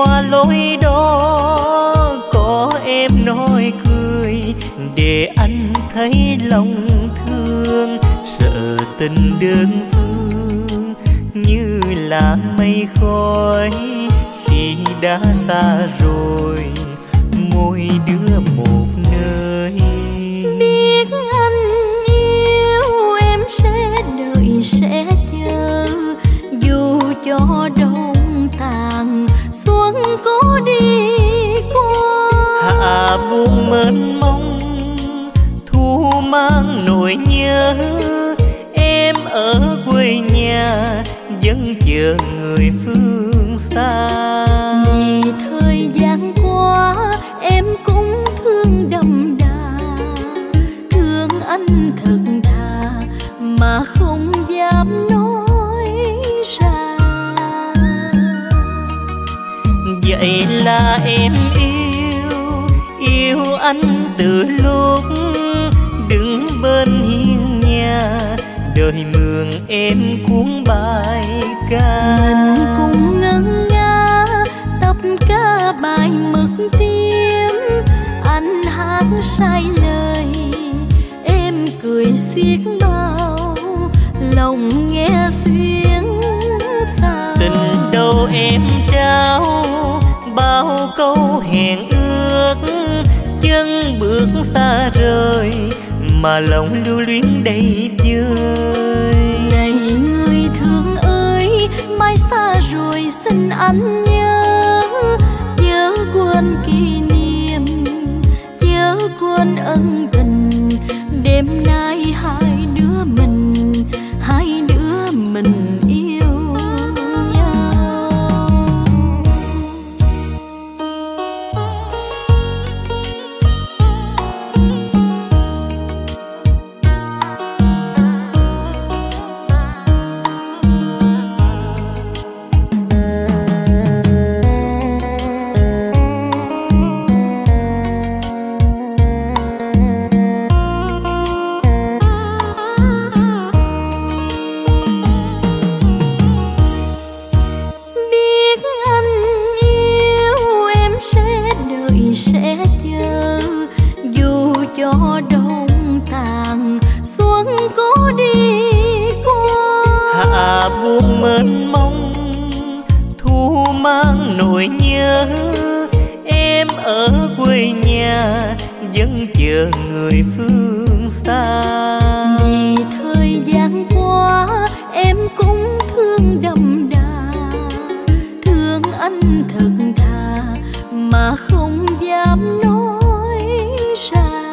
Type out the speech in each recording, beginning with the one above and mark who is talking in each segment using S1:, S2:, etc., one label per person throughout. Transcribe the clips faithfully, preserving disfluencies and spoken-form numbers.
S1: qua lối đó có em nói cười để anh thấy lòng thương, sợ tình đơn phương như là mây khói khi đã xa rồi mỗi đứa một nơi.
S2: Biết anh yêu em sẽ đợi sẽ chờ, dù cho đông tàn xuân có đi qua.
S1: Hạ buông mênh mông thu mang nỗi nhớ, em ở quê nhà vẫn chờ người phương xa.
S2: Vì thời gian qua em cũng thương đậm đà, thương anh thật thà mà không dám nói ra.
S1: Vậy là em yêu, yêu anh từ lúc đứng bên hiên nhà, đời mường em cuốn bài ca.
S2: Mình cùng ngân nga tập ca bài mực tim, anh hát sai lời em cười xiết bao, lòng nghe xuyến sao.
S1: Tình đâu em trao bao câu hẹn ước, chân bước xa rời mà lòng lưu luyến đầy vơi.
S2: Này người thương ơi, mai xa rồi xin anh nhớ, chớ quên kỷ niệm, chớ quên ân tình. Đêm nay hai đứa mình, hai đứa mình yêu nhau.
S1: buông mênh mông, thu mang nỗi nhớ. Em ở quê nhà vẫn chờ người phương xa.
S2: Vì thời gian qua em cũng thương đậm đà, thương anh thật thà mà không dám nói ra.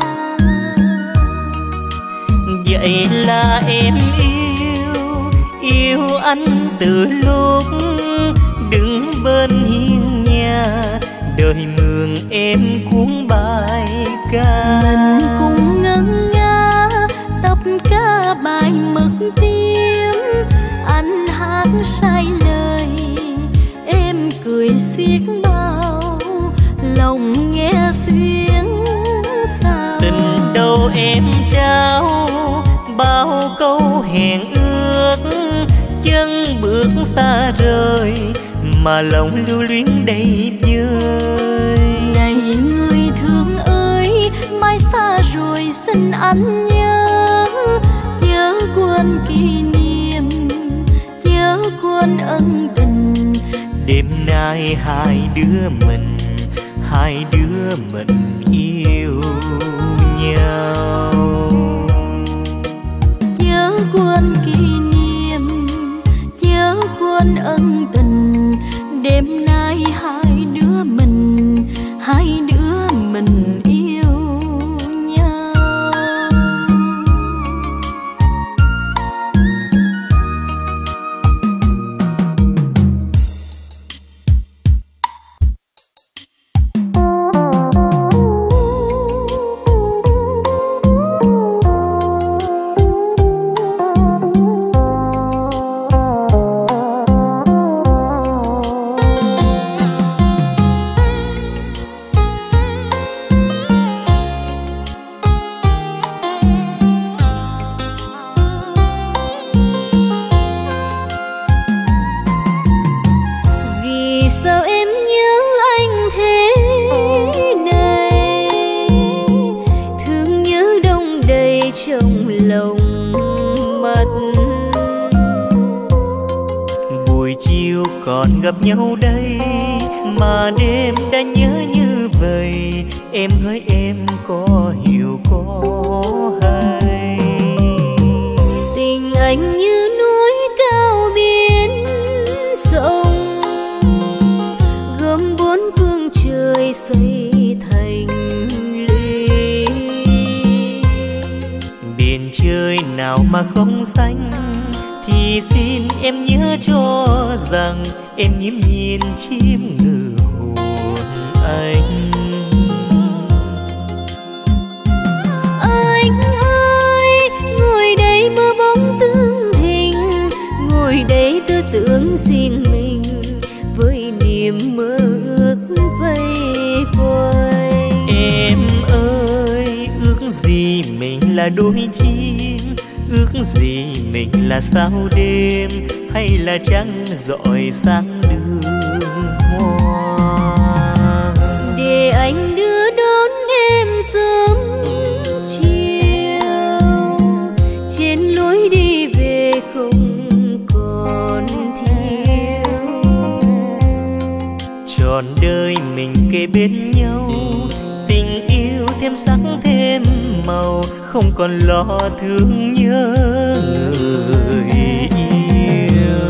S1: Vậy là em yêu, yêu anh từ lúc đứng bên hiên nhà, đời mường em cuốn bài ca.
S2: Mình cùng ngân nga tập ca bài mực tim, anh hát sai lời em cười xiết bao, lòng nghe xuyến sao.
S1: Tình đâu em trao bao câu hẹn ước, chân bước xa rời mà lòng lưu luyến đầy vơi.
S2: Này người thương ơi, mai xa rồi xin anh nhớ, chớ quên kỷ niệm, chớ quên ân tình.
S1: Đêm nay hai đứa mình, hai đứa mình yêu nhau.
S2: Chớ quên kỷ niệm, chớ quên ân tình. Đêm nay hai đứa mình, hai đứa mình yêu nhau.
S1: còn gặp nhau đây, mà đêm đã nhớ như vậy. Em hỡi em có hiểu có hay?
S2: Tình anh như núi cao biển sông, gồm bốn phương trời xây thành lũy.
S1: Biển trời nào mà không xanh, thì xin em nhớ cho rằng em nhiễm nhiên chiếm ngự hồn anh.
S2: Anh ơi, ngồi đây mơ bóng tương hình, ngồi đây tư tưởng riêng mình với niềm mơ ước vây quanh.
S1: Em ơi, ước gì mình là đôi chim, ước gì mình là sao đêm, hay là trăng rọi sáng đường hoa.
S2: Để anh đưa đón em sớm chiều, trên lối đi về không còn thiếu.
S1: Trọn đời mình kề bên nhau, tình yêu thêm sắc thêm màu, không còn lo thương nhớ người yêu.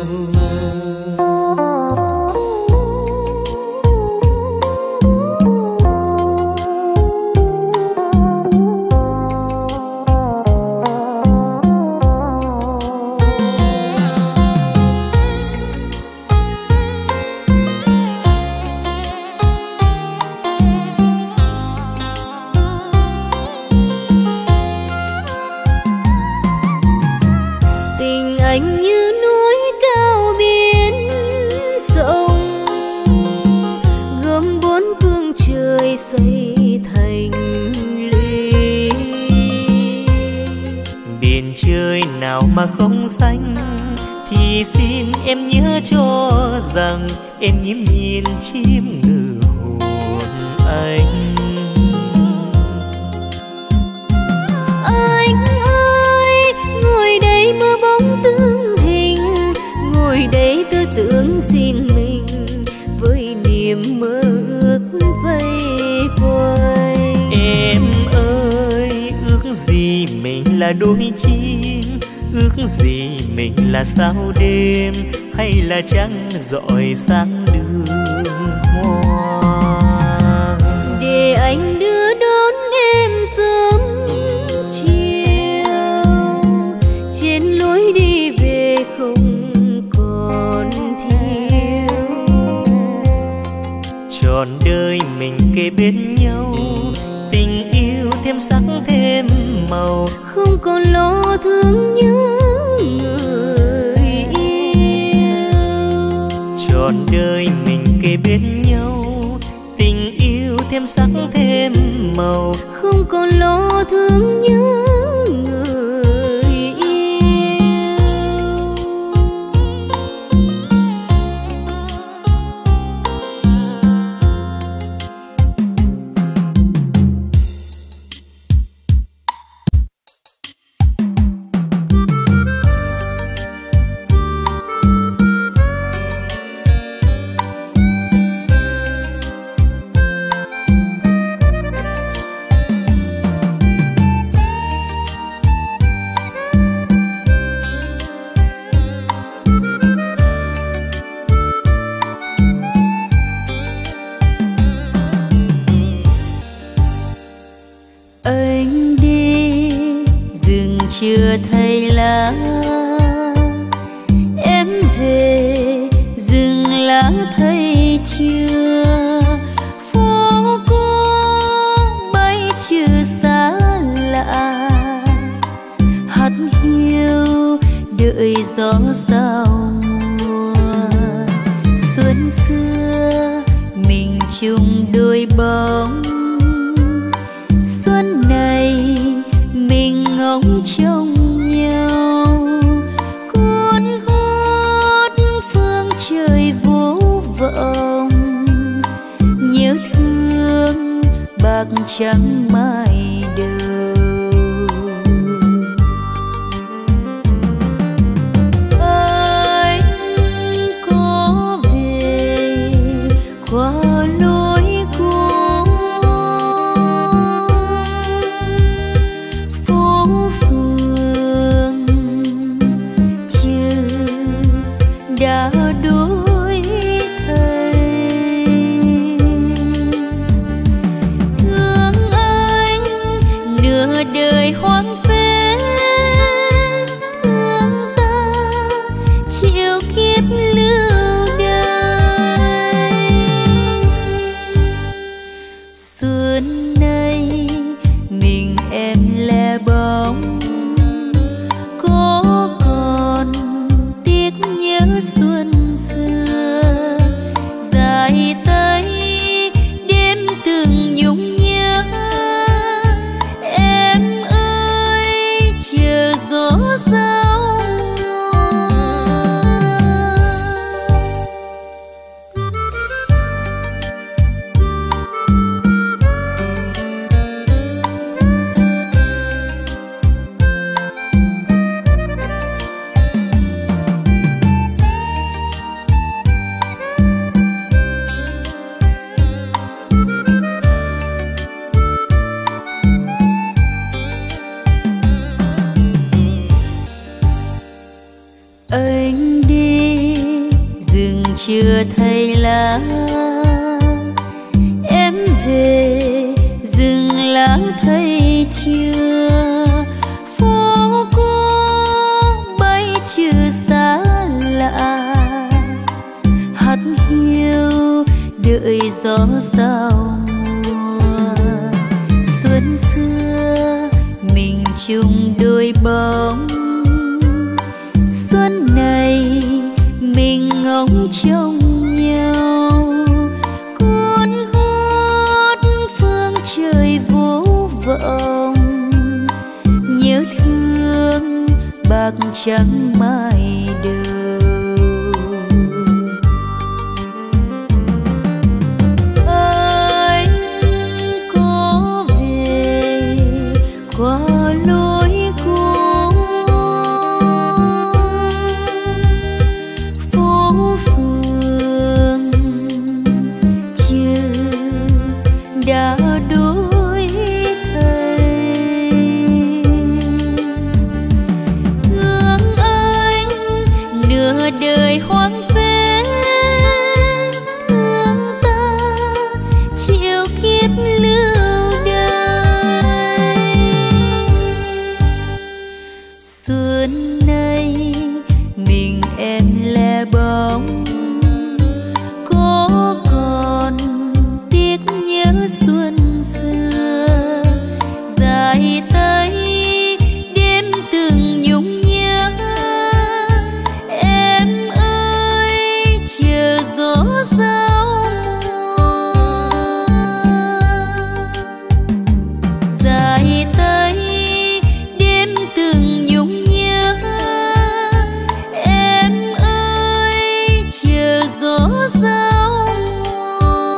S2: Anh như núi cao biển sông, gồm bốn phương trời xây thành lũy.
S1: Biển trời nào mà không xanh, thì xin em nhớ cho rằng em nhiễm nhiên chiếm ngự hồn anh.
S2: Anh ơi, ngồi đây mơ bóng tương hình, ngồi đây tư tưởng riêng mình với niềm mơ ước vây quanh.
S1: Em ơi, ước gì mình là đôi chim, ước gì mình là sao đêm, hay là trăng rọi sáng đường hoa.
S2: Để anh đưa đón em sớm chiều, trên lối đi về không còn thiếu.
S1: Trọn đời mình kề bên nhau, tình yêu thêm sắc thêm màu,
S2: không còn lo thương nhớ người yêu.
S1: Trọn đời mình kề bên nhau, tình yêu thêm sắc thêm màu,
S2: không còn lo thương nhớ người yêu.
S3: Anh đi rừng chưa thấy lá, em về rừng lá thấy chưa. Phố cô bay chưa xa lạ, hát hiu đợi gió giao mùa. Xuân xưa mình chung đôi bóng, xuân này mình ngóng trông nhau. Cuốn hút phương trời vô vọng, nhớ thương bạc trắng mai đầu. Anh có chưa thấy lá. Em về rừng lãng thấy chưa, phố cô bay chưa xa lạ. Hát hiu đợi gió giao mùa, xuân xưa mình chung đôi bóng. Xuân này mình ngóng trông nhau, cuốn hút phương trời vô vọng. Nhớ thương bạc trắng mai đầu. Anh có về qua lối cũ, phố phường chưa đã đổi thay. Thương anh nửa đời hoang phế, thương ta chịu kiếp lưu đày. Xuân nay mình em lẻ bóng, có còn tiếc nhớ xuân xưa. Dài tay đêm từng nhung nhớ, em ơi chờ gió giao mùa. Dài tay đêm từng nhung nhớ, em ơi chờ gió giao mùa.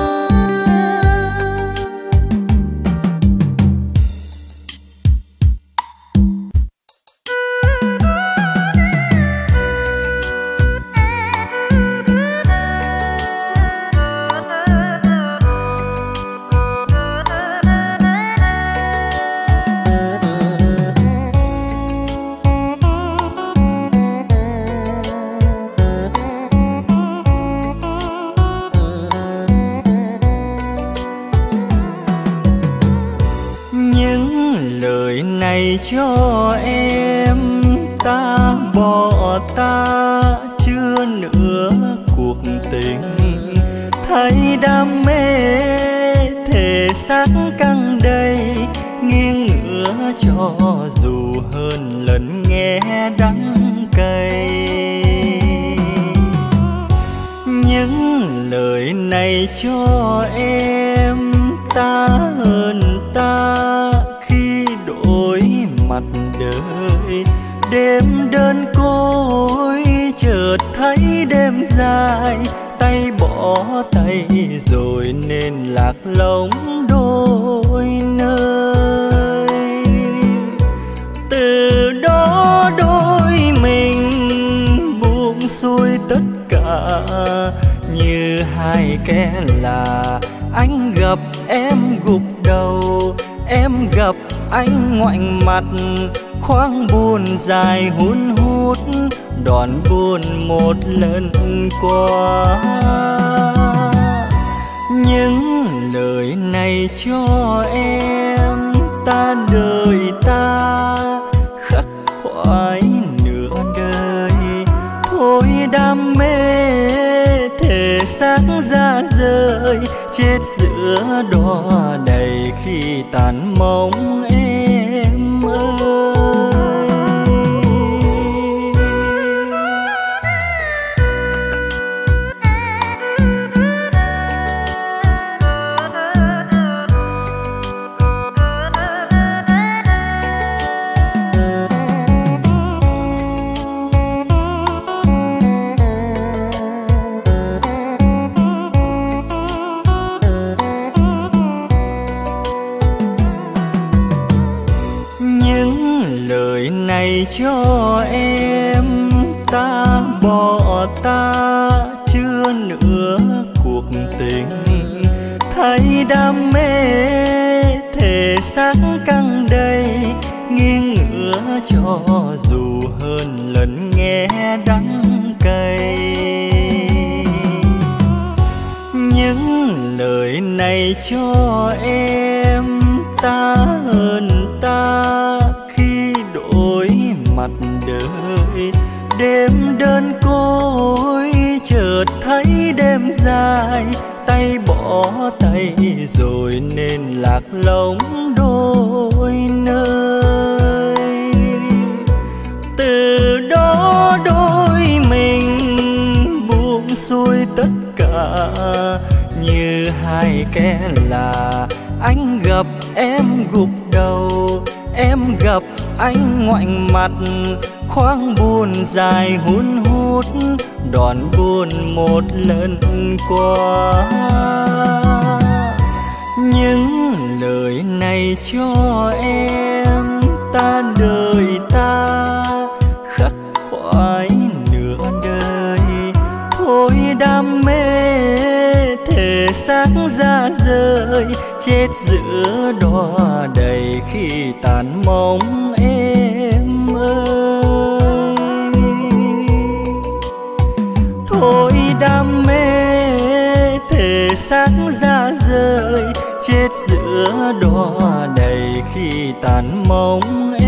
S1: Những lời này cho em, ta bỏ ta chưa nữa cuộc tình. Thấy đam mê thể xác căng đầy, nghiêng ngửa cho dù hơn lần nghe đắng cay. Những lời này cho em, ta hơn ta khi đổi mặt đời. Đêm đơn côi chợt thấy đêm dài, tay bỏ tay rồi nên lạc lõng đôi nơi. Từ đó đôi mình buông xuôi tất cả, như hai kẻ là. Anh gặp em gục đầu, em gặp anh ngoảnh mặt. Khoáng buồn dài hun hút, đòn buồn một lần qua. Những lời này cho em, ta đời ta khắc khoải nửa đời. Thôi đam mê thể xác ra rời, chết giữa đọa đầy khi tàn mong em ơi. Này cho em, ta bỏ ta chưa nữa cuộc tình. Thấy đam mê thể xác căng đầy, nghiêng ngửa cho dù hơn lần nghe đắng cay. những lời này cho em. Ta hơn ta khi đổi mặt đời, đêm đơn côi chợt thấy đêm dài, tay bỏ tay rồi nên lạc lõng đôi nơi. Từ đó đôi mình buông xuôi tất cả, như hai kẻ lạ. Anh gặp em gục đầu, em gặp anh ngoảnh mặt, khoáng buồn dài hun hút, đòn buồn một lần qua. Những lời này cho em, ta đời ta khắc khoải nửa đời. Thôi đam mê thể xác ra rời, chết giữa đọa đầy khi tàn mong em ơi. Thôi đam mê thể xác ra rời, chết giữa đọa đầy khi tàn mong